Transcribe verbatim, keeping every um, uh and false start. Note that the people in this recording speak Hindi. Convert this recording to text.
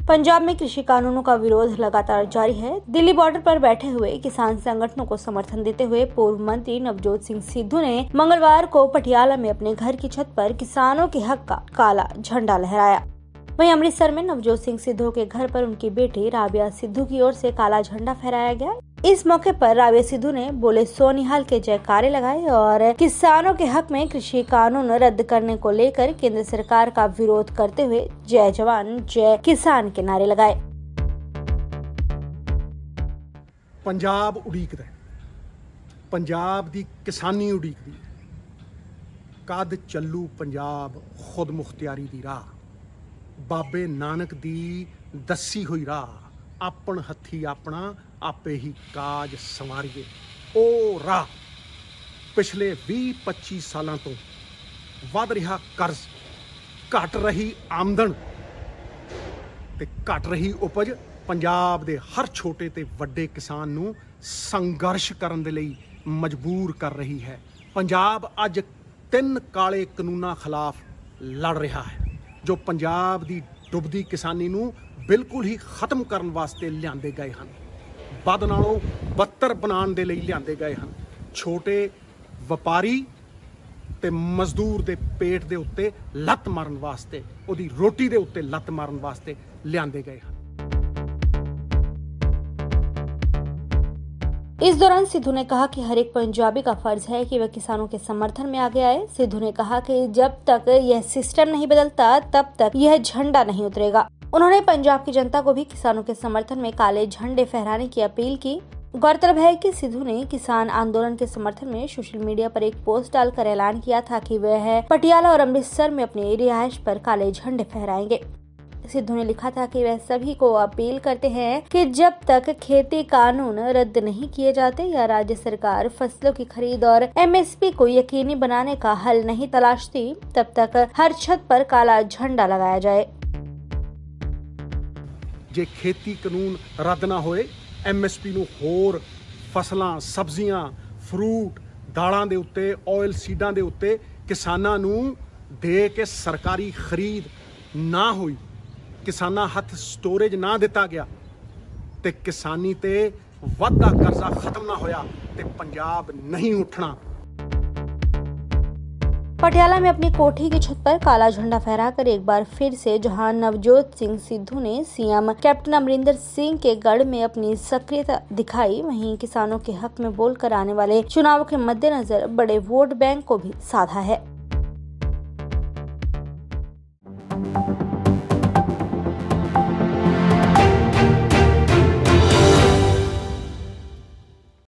पंजाब में कृषि कानूनों का विरोध लगातार जारी है। दिल्ली बॉर्डर पर बैठे हुए किसान संगठनों को समर्थन देते हुए पूर्व मंत्री नवजोत सिंह सिद्धू ने मंगलवार को पटियाला में अपने घर की छत पर किसानों के हक का काला झंडा लहराया। वहीं अमृतसर में नवजोत सिंह सिद्धू के घर पर उनकी बेटी राबिया सिद्धू की ओर से काला झंडा फहराया गया। इस मौके पर राबिया सिद्धू ने बोले सोनिहाल के जयकारे लगाए और किसानों के हक में कृषि कानून रद्द करने को लेकर केंद्र सरकार का विरोध करते हुए जय जवान जय किसान के नारे लगाए। पंजाब उड़ीकदा, पंजाब दी किसानी उड़ीकदी, कद चलू पंजाब खुद मुख्तियारी दी राह, बाबे नानक दी दसी हुई राह, आपन हथी अपना आपे ही काज संवारिए। ओ राह पिछले बीस पच्चीस सालों तो वध रहा कर्ज, घट रही आमदन ते घट रही उपज पंजाब दे हर छोटे ते वड्डे किसान नूं संघर्ष करन दे लई मजबूर कर रही है। पंजाब अज तीन काले कानूनां खिलाफ लड़ रहा है जो पंजाब दी डुबदी किसानी नूं बिल्कुल ही खत्म करन वास्ते लिआंदे गए हन, बद नालों बदतर बनाउण दे लई लिआंदे गए हन। छोटे वपारी ते मजदूर दे पेट दे उत्ते लत मारन वास्ते, उहदी रोटी दे उत्ते लत मारन वास्ते लिआंदे गए हन। इस दौरान सिद्धू ने कहा कि हर एक पंजाबी का फर्ज है कि वह किसानों के समर्थन में आगे आए। सिद्धू ने कहा कि जब तक यह सिस्टम नहीं बदलता तब तक यह झंडा नहीं उतरेगा। उन्होंने पंजाब की जनता को भी किसानों के समर्थन में काले झंडे फहराने की अपील की। गौरतलब है कि सिद्धू ने किसान आंदोलन के समर्थन में सोशल मीडिया पर एक पोस्ट डालकर ऐलान किया था कि वह पटियाला और अमृतसर में अपनी रिहाइश पर काले झंडे फहराएंगे। सिद्धू ने लिखा था कि वह सभी को अपील करते हैं कि जब तक खेती कानून रद्द नहीं किए जाते या राज्य सरकार फसलों की खरीद और एम एस पी को यकीनी बनाने का हल नहीं तलाशती, तब तक हर छत पर काला झंडा लगाया जाए। जे खेती कानून रद्द ना होए, एम एस पी नूं होर फसलां, सब्जियां, फ्रूट, दालां दे उत्ते, ऑयल सीडां दे उत्ते किसानां नूं दे के सरकारी खरीद ना हुई, किसानां हथ स्टोरेज ना दिता गया ते किसानी ते वाधा कर्जा खत्म ना होया ते पंजाब नहीं उठना। पटियाला में अपनी कोठी की छत पर काला झंडा फहराकर एक बार फिर से जहां नवजोत सिंह सिद्धू ने सीएम कैप्टन अमरिंदर सिंह के गढ़ में अपनी सक्रियता दिखाई, वहीं किसानों के हक में बोलकर आने वाले चुनाव के मद्देनजर बड़े वोट बैंक को भी साधा है।